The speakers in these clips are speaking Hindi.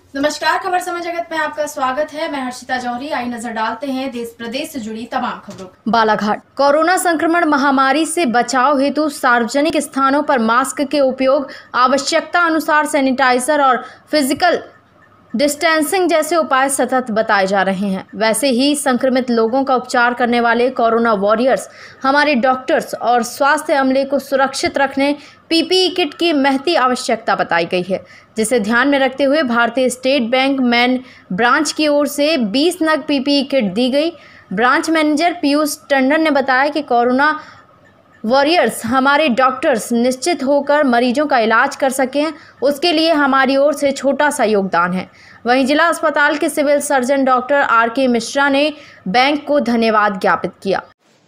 नमस्कार, खबर समय जगत में आपका स्वागत है। मैं हर्षिता जौहरी। आई नजर डालते हैं देश प्रदेश से जुड़ी तमाम खबरों। बालाघाट कोरोना संक्रमण महामारी से बचाव हेतु सार्वजनिक स्थानों पर मास्क के उपयोग, आवश्यकता अनुसार सैनिटाइजर और फिजिकल डिस्टेंसिंग जैसे उपाय सतत बताए जा रहे हैं। वैसे ही संक्रमित लोगों का उपचार करने वाले कोरोना वॉरियर्स, हमारे डॉक्टर्स और स्वास्थ्य अमले को सुरक्षित रखने पीपीई किट की महती आवश्यकता बताई गई है, जिसे ध्यान में रखते हुए भारतीय स्टेट बैंक मेन ब्रांच की ओर से 20 नग पीपीई किट दी गई। ब्रांच मैनेजर पीयूष टंडन ने बताया कि कोरोना वॉरियर्स, हमारे डॉक्टर्स निश्चित होकर मरीजों का इलाज कर सकें, उसके लिए हमारी ओर से छोटा सा योगदान है। वहीं जिला अस्पताल के civil surgeon doctor R K. Mishra ने बैंक को धन्यवाद ज्ञापित किया।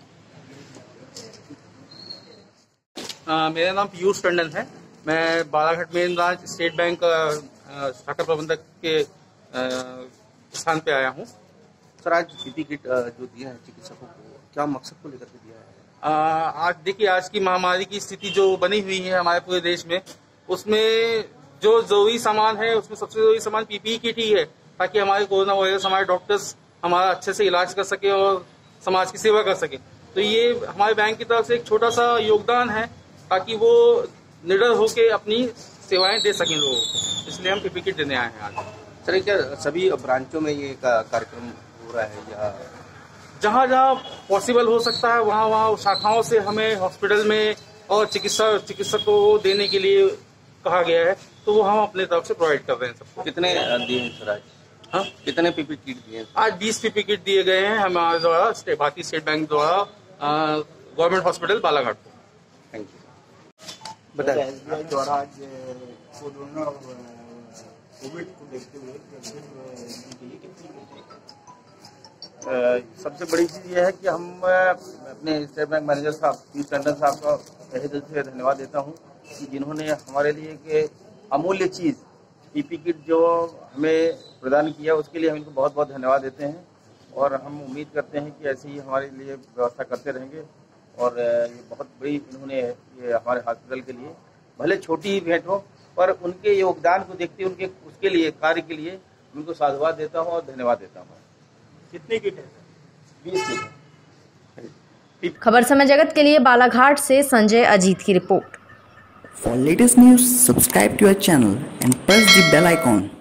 मेरा नाम पीयूष टंडन है। मैं Balaghat main branch State Bank शाखा प्रबंधक के स्थान पे आया हूँ। सर, आज पीपी किट जो दिया है चिकित्सकों को, क्या मकसद को लेकर के दिया है? आज देखिए, आज की महामारी की स्थिति जो बनी हुई है हमारे पूरे देश में, उसमें जो जरूरी सामान है उसमें सबसे जरूरी सामान पीपीई किट ही है, ताकि हमारे कोरोना वॉरियर्स, हमारे डॉक्टर्स हमारा अच्छे से इलाज कर सके और समाज की सेवा कर सके। तो ये हमारे बैंक की तरफ से एक छोटा सा योगदान है, ताकि वो निडर होकर अपनी सेवाएं दे सकें लोगों को। इसलिए हम पीपीई किट देने आए हैं आज। सर, क्या सभी ब्रांचों में ये कार्यक्रम हो रहा है या जहाँ जहाँ पॉसिबल हो सकता है वहाँ वहाँ शाखाओं से हमें हॉस्पिटल में और चिकित्सक को देने के लिए कहा गया है, तो वो हम अपने तरफ से प्रोवाइड कर रहे हैं सबको। कितने दिए हैं सर आज? हाँ, कितने पीपी किट दिए हैं? आज 20 पीपी किट दिए गए हैं हमारे द्वारा, भारतीय स्टेट बैंक द्वारा गवर्नमेंट हॉस्पिटल बालाघाट को। Thank you. बताइए। SBI द्वारा आज कोरोना कोविड को देखते हुए सबसे बड़ी चीज़ ये है कि हम अपने स्टेट बैंक मैनेजर साहब पीयूष टंडन साहब का तहे दिल से धन्यवाद देता हूँ कि जिन्होंने हमारे लिए एक अमूल्य चीज़ पीपी किट जो हमें प्रदान किया, उसके लिए हम इनको बहुत बहुत धन्यवाद देते हैं। और हम उम्मीद करते हैं कि ऐसे ही हमारे लिए व्यवस्था करते रहेंगे। और ये बहुत बड़ी इन्होंने ये हमारे हॉस्पिटल के लिए भले छोटी ही भेंट हो, पर उनके योगदान को देखते उनके उसके लिए कार्य के लिए उनको साधुवाद देता हूँ और धन्यवाद देता हूँ। कितने किट है? 20 किट। खबर समय जगत के लिए बालाघाट से संजय अजीत की report. For latest news, subscribe to our channel and press the bell icon.